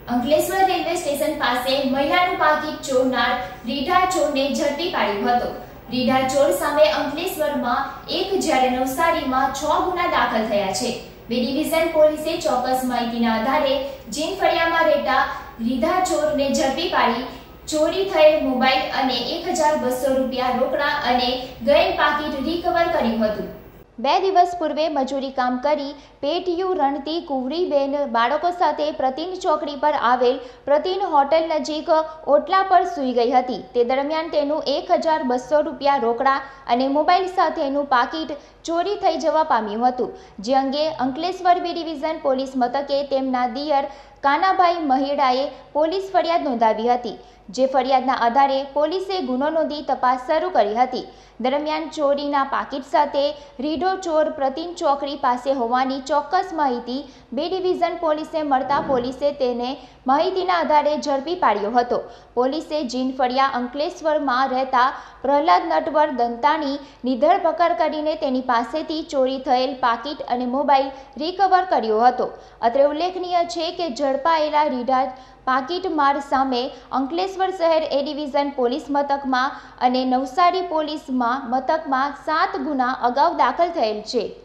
Ankleshwar railway station પાસે મહિલાનું પાકીટ ચોરનાર રીઢા ચોરને ઝડપી પાડ્યો હતો। રીઢા ચોર સામે અંકલેશ્વરમાં 1 જ્યારે નવસારીમાં 6 ગુના દાખલ થયા છે। બી ડિવિઝન પોલીસે ચોક્કસ માહિતીના આધારે જીનફળિયામાં રહેતા રીઢા ચોરને ઝડપી પાડી ચોરી થયેલ મોબાઈલ અને 1200 રૂપિયા રોકડા અને ગયેલ પાકીટ રિકવર કર્યું હતું। 2 દિવસ પૂર્વે મજૂરી કામ કરી પેટીયું રણતી કુંવરીબેન બાળકો સાથે પ્રતિન ચોકડી પર આવેલ પ્રતિન હોટેલ નજીક ઓટલા પર સૂઈ ગઈ હતી। તે દરમિયાન તેનું 1200 રૂપિયા રોકડા અને મોબાઈલ સાથેનું પાકીટ ચોરી થઈ જવા પામ્યું હતું, જે અંગે અંકલેશ્વર બી ડિવિઝન પોલીસ મથકે તેમના દિયર કાનાભાઈ મહેડાએ પોલીસ ફરિયાદ નોંધાવી હતી, જે ફરિયાદના આધારે પોલીસે ગુનો નોંધી તપાસ શરૂ કરી હતી। દરમિયાન ચોરીના પાકીટ સાથે રીઢો ચોર પ્રતિન ચોકડી પાસે હોવાની ચોક્કસ માહિતી બી ડિવિઝન પોલીસે મળતા પોલીસે તેને માહિતીના આધારે ઝડપી પાડ્યો હતો। પોલીસે જીનફળિયા અંકલેશ્વરમાં રહેતા પ્રહલાદ નટવર દંતાણીની ધરપકડ કરીને તેની પાસેથી ચોરી થયેલ પાકીટ અને મોબાઈલ રિકવર કર્યો હતો। અત્રે ઉલ્લેખનીય છે કે ઝડપાયેલા રીઢા પાકીટ માર સામે અંકલેશ્વર શહેર એ ડિવિઝન પોલીસ મથકમાં અને નવસારી પોલીસ મથકમાં 7 ગુના અગાઉ દાખલ થયેલ છે।